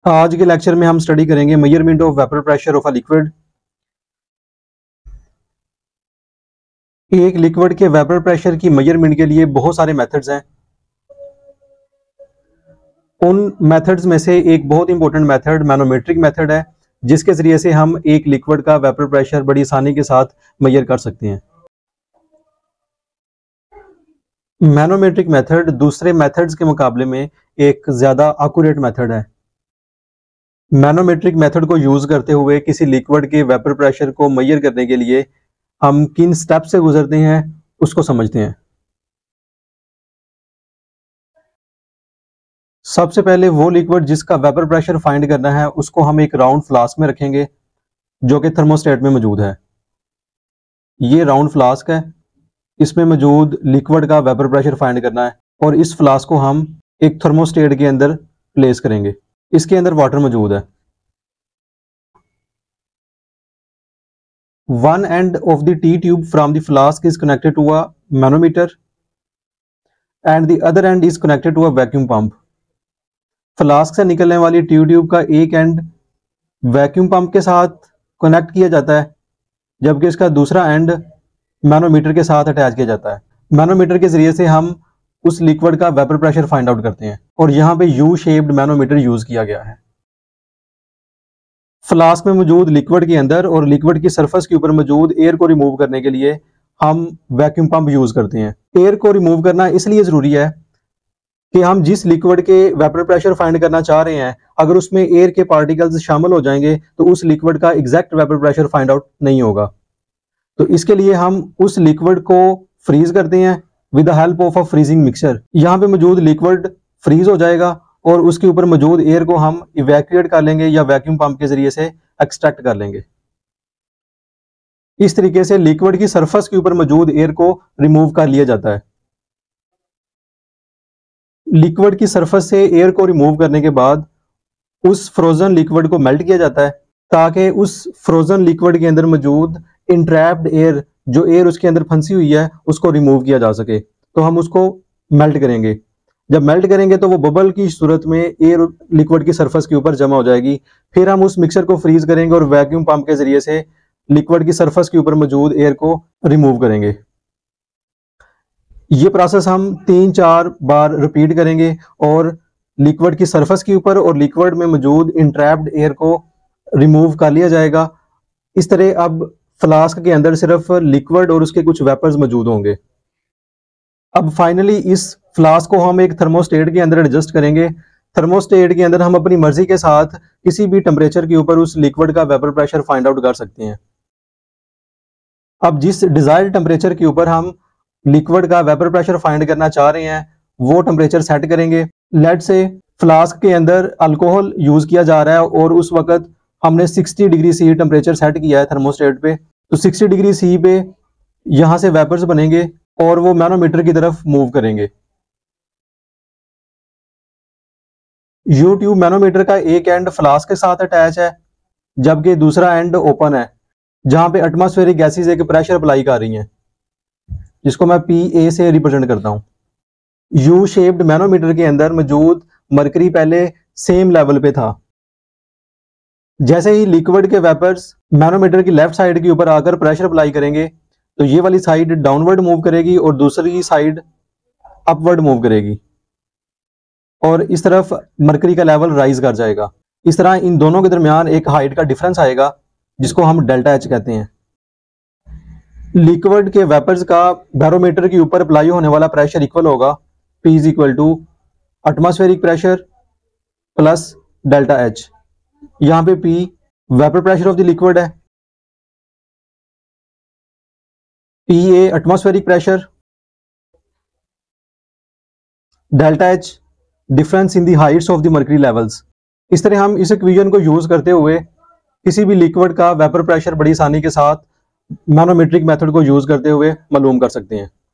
आज के लेक्चर में हम स्टडी करेंगे measurement of vapour pressure of a liquid. एक लिक्विड के वेपर प्रेशर की मेजरमेंट के लिए बहुत सारे मेथड्स हैं। उन मेथड्स में से एक बहुत इंपॉर्टेंट मेथड मैनोमेट्रिक मेथड है, जिसके जरिए से हम एक लिक्विड का वेपर प्रेशर बड़ी आसानी के साथ मेजर कर सकते हैं। मैनोमेट्रिक मेथड दूसरे मेथड्स के मुकाबले में एक ज्यादा एक्यूरेट मेथड है। मैनोमेट्रिक मेथड को यूज करते हुए किसी लिक्विड के वेपर प्रेशर को मेजर करने के लिए हम किन स्टेप से गुजरते हैं उसको समझते हैं। सबसे पहले वो लिक्विड जिसका वेपर प्रेशर फाइंड करना है उसको हम एक राउंड फ्लास्क में रखेंगे जो कि थर्मोस्टेट में मौजूद है। ये राउंड फ्लास्क है, इसमें मौजूद लिक्विड का वेपर प्रेशर फाइंड करना है और इस फ्लास्क को हम एक थर्मोस्टेट के अंदर प्लेस करेंगे। इसके अंदर वाटर मौजूद है। One end of the T tube from the flask is connected to a manometer and the other end is connected to a vacuum pump. Flask से निकलने वाली ट्यूब का एक एंड वैक्यूम पंप के साथ कनेक्ट किया जाता है, जबकि इसका दूसरा एंड मैनोमीटर के साथ अटैच किया जाता है। मैनोमीटर के जरिए से हम उस लिक्विड का वेपर प्रेशर फाइंड आउट करते हैं और यहाँ पे यू शेप्ड मैनोमीटर यूज किया गया है। फ्लास्क में मौजूद लिक्विड के अंदर और लिक्विड की सरफेस के ऊपर मौजूद एयर को रिमूव करने के लिए हम वैक्यूम पंप यूज करते हैं। एयर को रिमूव करना इसलिए जरूरी है कि हम जिस लिक्विड के वेपर प्रेशर फाइंड करना चाह रहे हैं, अगर उसमें एयर के पार्टिकल्स शामिल हो जाएंगे तो उस लिक्विड का exact vapour pressure find out नहीं होगा। तो इसके लिए हम उस लिक्विड को फ्रीज करते हैं with the help of a freezing mixture. यहाँ पे मौजूद लिक्विड फ्रीज हो जाएगा और उसके ऊपर मौजूद एयर को हम इवैक्यूएट कर लेंगे या वैक्यूम पंप के जरिए से एक्सट्रैक्ट कर लेंगे। इस तरीके से लिक्विड की सरफेस के ऊपर मौजूद एयर को रिमूव कर लिया जाता है। लिक्विड की सरफेस से एयर को रिमूव करने के बाद उस फ्रोजन लिक्विड को मेल्ट किया जाता है ताकि उस फ्रोजन लिक्विड के अंदर मौजूद इंट्रैप्ड एयर, जो एयर उसके अंदर फंसी हुई है, उसको रिमूव किया जा सके। तो हम उसको मेल्ट करेंगे। जब मेल्ट करेंगे तो वो बबल की सूरत में एयर लिक्विड की सरफेस के ऊपर जमा हो जाएगी। फिर हम उस मिक्सचर को फ्रीज करेंगे और वैक्यूम पंप के जरिए से लिक्विड की सरफेस के ऊपर मौजूद एयर को रिमूव करेंगे। ये प्रोसेस हम 3-4 बार रिपीट करेंगे और लिक्विड की सरफेस के ऊपर और लिक्विड में मौजूद इंट्रैप्ड एयर को रिमूव कर लिया जाएगा। इस तरह अब फ्लास्क के अंदर सिर्फ लिक्विड और उसके कुछ वेपर्स मौजूद होंगे। अब फाइनली इस फ्लास्क को हम एक थर्मोस्टेट के अंदर एडजस्ट करेंगे। थर्मोस्टेट के अंदर हम अपनी मर्जी के साथ किसी भी टेम्परेचर के ऊपर उस लिक्विड का वेपर प्रेशर फाइंड आउट कर सकते हैं। अब जिस डिजायर्ड टेम्परेचर के ऊपर हम लिक्विड का वेपर प्रेशर फाइंड करना चाह रहे हैं वो टेम्परेचर सेट करेंगे। लेट से फ्लास्क के अंदर अल्कोहल यूज किया जा रहा है और उस वक्त हमने 60 डिग्री सी टेम्परेचर सेट किया है थर्मोस्टेट पे। तो 60 डिग्री सी पे यहाँ से वेपर्स बनेंगे और वो मैनोमीटर की तरफ मूव करेंगे। यू ट्यूब मैनोमीटर का एक एंड फ्लास्क के साथ अटैच है, जबकि दूसरा एंड ओपन है जहां पे एटमॉस्फेरिक गैसेस एक प्रेशर अप्लाई कर रही हैं, जिसको मैं PA से रिप्रेजेंट करता हूं। यू शेप्ड मैनोमीटर के अंदर मौजूद मरकरी पहले सेम लेवल पे था। जैसे ही लिक्विड के वेपर्स मैनोमीटर की लेफ्ट साइड के ऊपर आकर प्रेशर अप्लाई करेंगे तो ये वाली साइड डाउनवर्ड मूव करेगी और दूसरी साइड अपवर्ड मूव करेगी और इस तरफ मरकरी का लेवल राइज कर जाएगा। इस तरह इन दोनों के दरमियान एक हाइट का डिफरेंस आएगा जिसको हम डेल्टा एच कहते हैं। लिक्विड के वेपर्स का बैरोमीटर के ऊपर अप्लाई होने वाला प्रेशर इक्वल होगा P is equal to atmospheric pressure plus delta H. यहाँ पे P vapour pressure of the liquid है, PA atmospheric pressure, delta H difference in the heights of the mercury levels. इस तरह हम इस इक्वेशन को use करते हुए किसी भी लिक्विड का वेपर प्रेशर बड़ी आसानी के साथ मैनोमेट्रिक मेथड को यूज करते हुए मालूम कर सकते हैं।